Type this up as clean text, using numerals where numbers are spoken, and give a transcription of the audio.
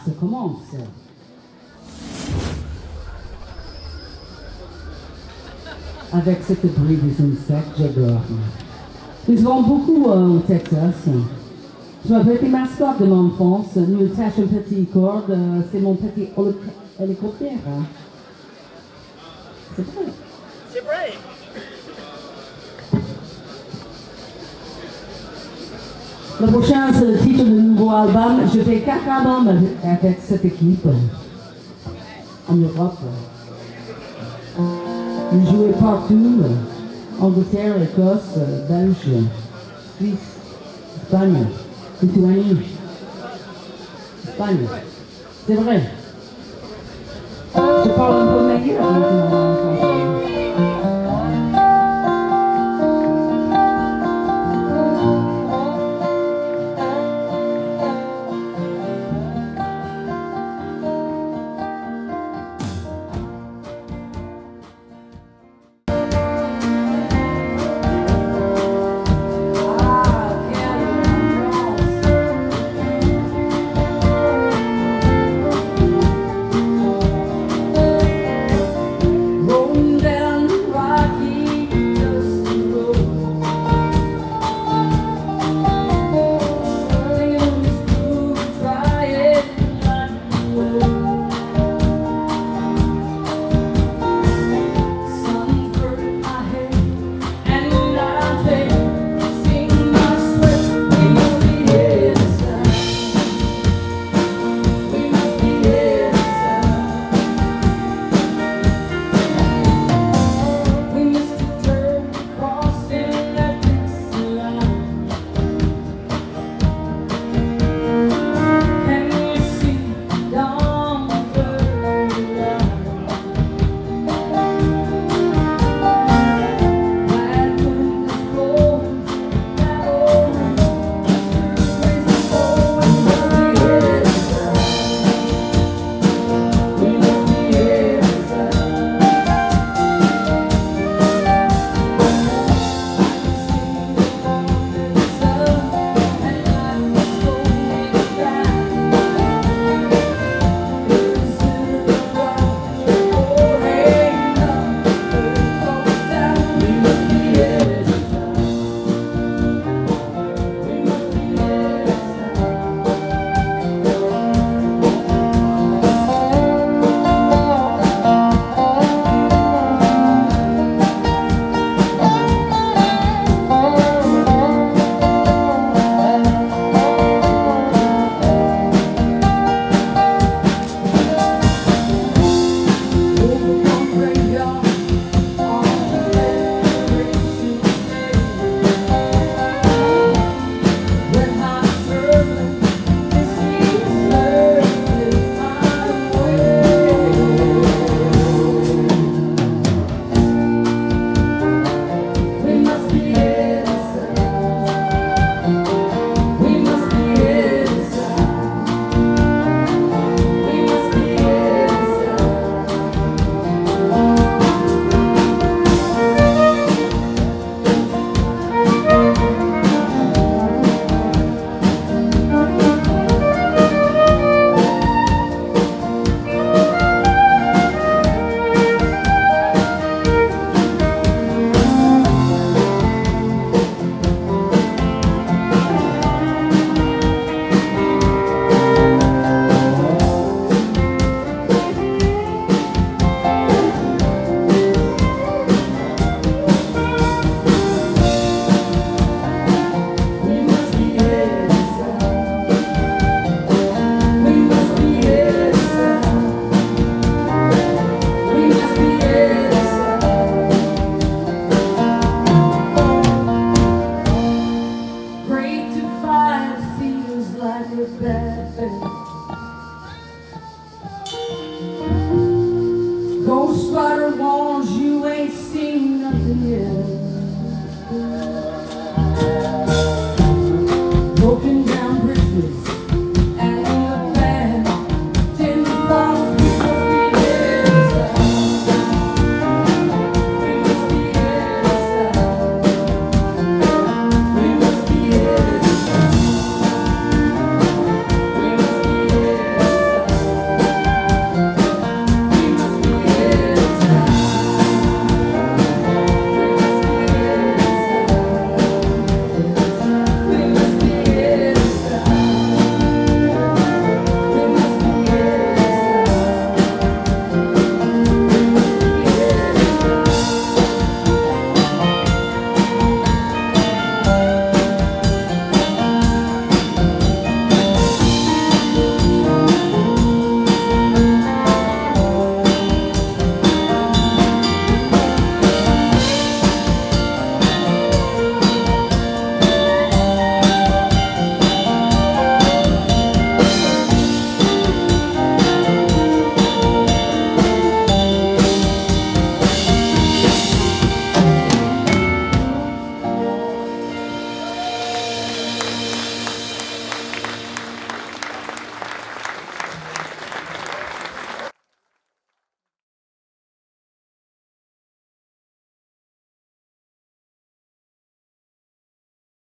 ça commence. Avec cette bruit des insectes, j'adore. Nous avons beaucoup au Texas. Je m'appelle des mascottes de mon enfance. Nous attachons une petite corde. C'est mon petit hélicoptère. Hein? C'est vrai. C'est vrai. Le prochain, c'est le titre du nouveau album. Je fais 4 albums avec cette équipe en Europe. Nous jouons partout. Angleterre, Écosse, Belgique, Suisse, Espagne, Lituanie, Espagne. C'est vrai. Je parle un peu meilleur maintenant.